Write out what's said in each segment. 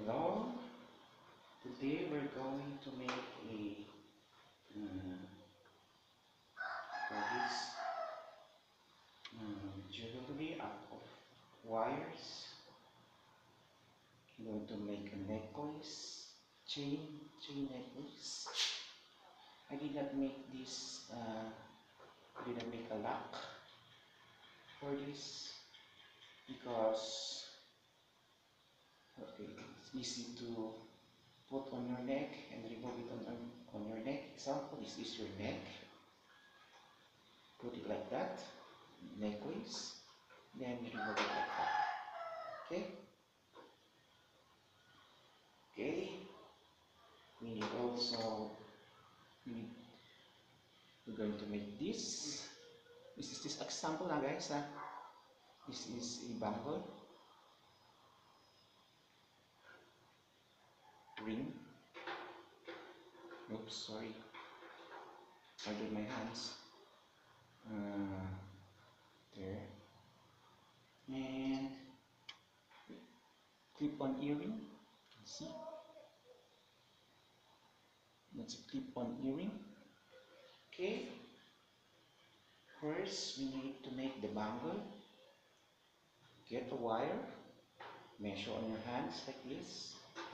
Hello, today we're going to make a this jewelry out of wires. I'm going to make a necklace, chain necklace. I did not make this, I did not make a lock for this because okay, it's easy to put on your neck and remove it on your neck. Example, this is your neck. Put it like that, necklace, then remove it like that. Okay? Okay. We need also, we're going to make this. This is this example now, guys. This is a bangle ring. Oops, sorry. I did my hands. There. And clip-on earring. See? That's a clip-on earring. Okay. First, we need to make the bangle. Get a wire. Measure on your hands like this.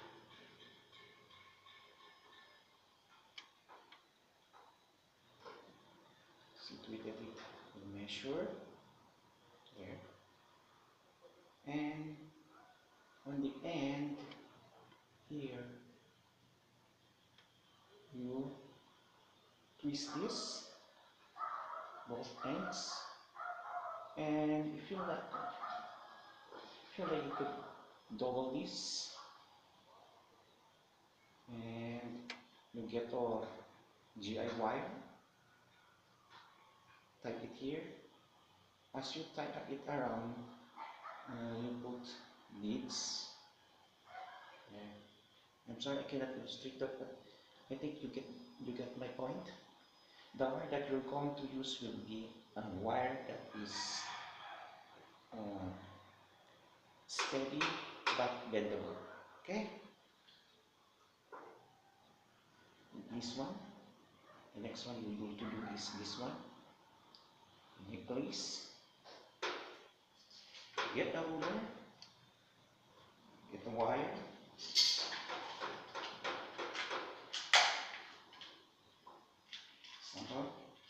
Sit with it. We measure. There. And on the end here you twist this both ends, and if you like you could double this and you get a GI wire. Tie it here. As you tie it around, you put beads. Yeah. I'm sorry I cannot illustrate that, but I think you get my point. The wire that you're going to use will be a wire that is steady but bendable. Okay? This one. The next one we need to do is this one. Please get a ruler, get a wire. Sample.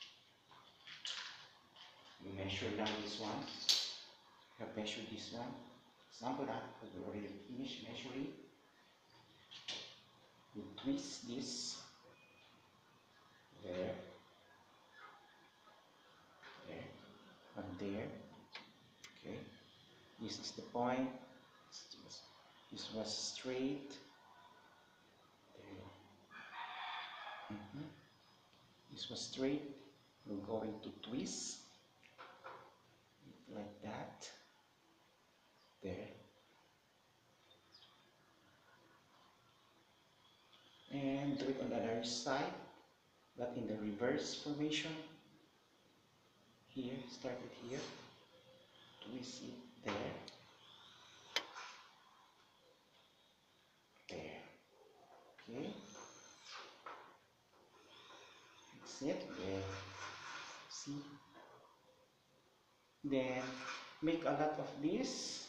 You measure down this one. You have measured this one. Sample that because we already finished measuring. You twist this. There. There. And there. Okay. This is the point. This was straight. There. This was straight. We're going to twist like that. There. And do it on the other side, but in the reverse formation. Here, start it here. Twist it there. There. Okay. That's it. There. See? Then make a lot of this.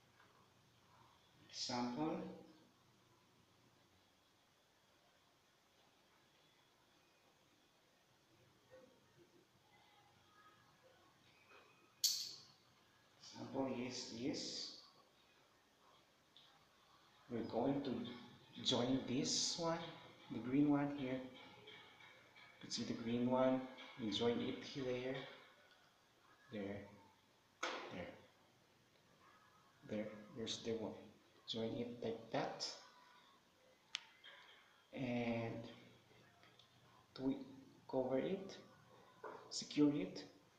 Example. Example is this. We're going to join this one, the green one here. You can see the green one. We join it here. There. There. There. There's the one. Join it like that. And to cover it, secure it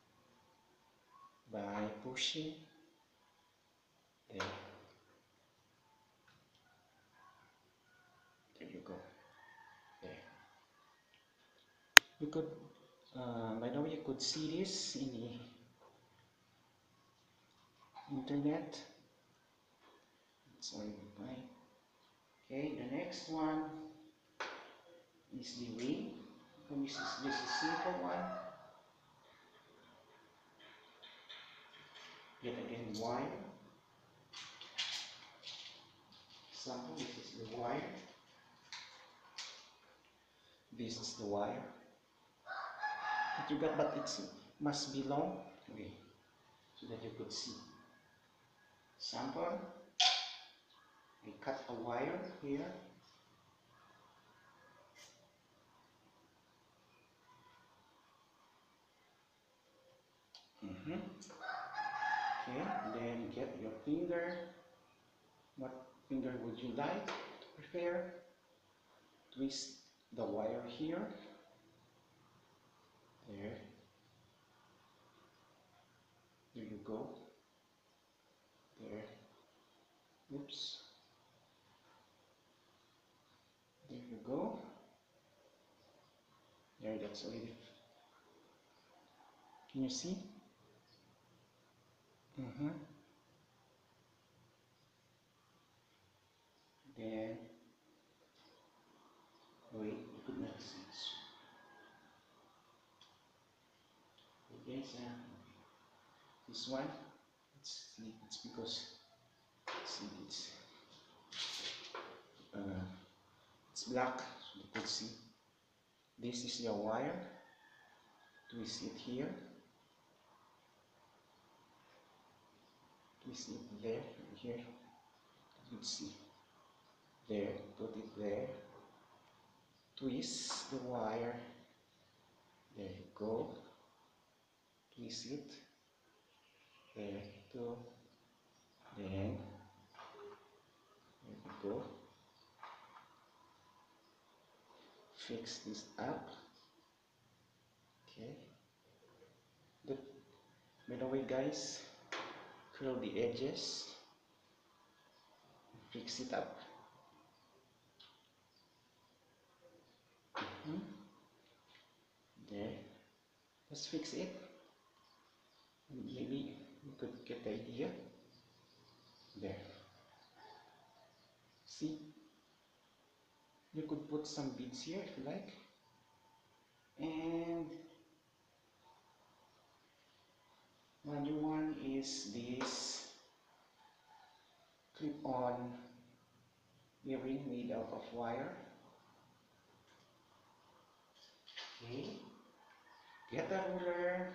by pushing. There. There you go. There. You could, by the way, you could see this in the internet. Sorry, bye. Okay, the next one is the ring. And this is simple one. Yet again wire. Example, this is the wire. This is the wire. But it must be long. Okay, so that you could see. Sample. I cut a wire here. Okay, then get your finger. What finger would you like to prepare? Twist the wire here. There. There you go. There. Oops. There you go. There, that's already. Can you see? Then, wait, you could not see this. Okay, so this one, it's because see, it's black, so you could see. This is your wire. Twist it here. Twist it there, here. You could see. There, put it there. Twist the wire. There you go. Twist it. There you go. Then, there you go. Fix this up. Okay. Good. By the way, guys, curl the edges. Fix it up. There. Just fix it. Maybe you could get the idea. There. See? You could put some beads here if you like. And another one is this clip-on earring made out of wire. Okay. Get a ruler.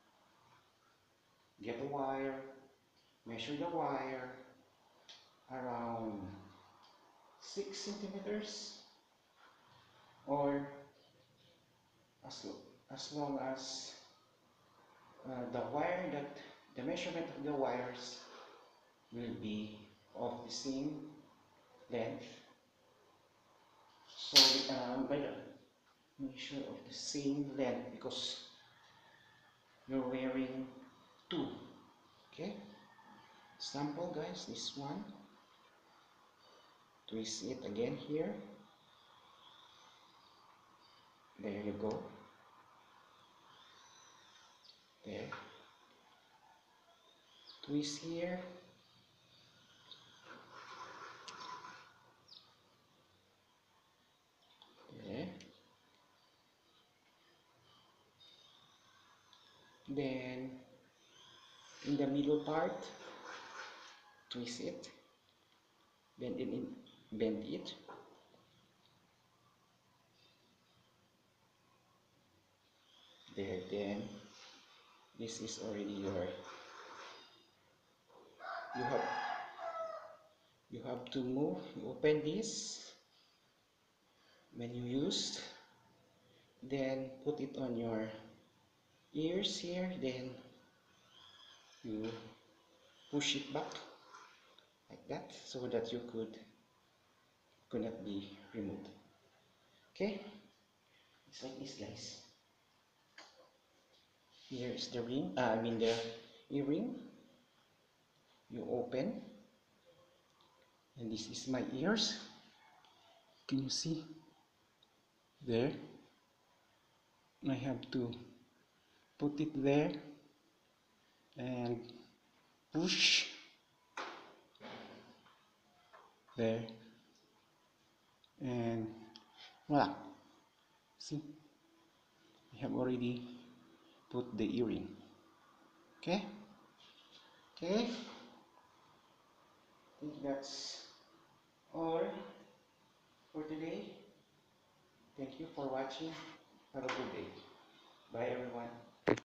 Get a wire. Measure the wire around 6 centimeters, or as long as the measurement of the wires will be of the same length. So by the measure of the same length, because you're wearing two. Okay. Sample, guys, this one. Twist it again here. There you go. There. Twist here. There. Then in the middle part, twist it. Bend it. There. Then this is already your. You have to move. You open this when you used. Then put it on your ears here. Then you push it back like that, so that you could not be removed. Okay, it's like this, guys. Here is the ring. The earring. You open, and this is my ears. Can you see? There. I have to put it there and push there. And voila, see, we have already put the earring. Okay, okay, I think that's all for today. Thank you for watching. Have a good day. Bye everyone.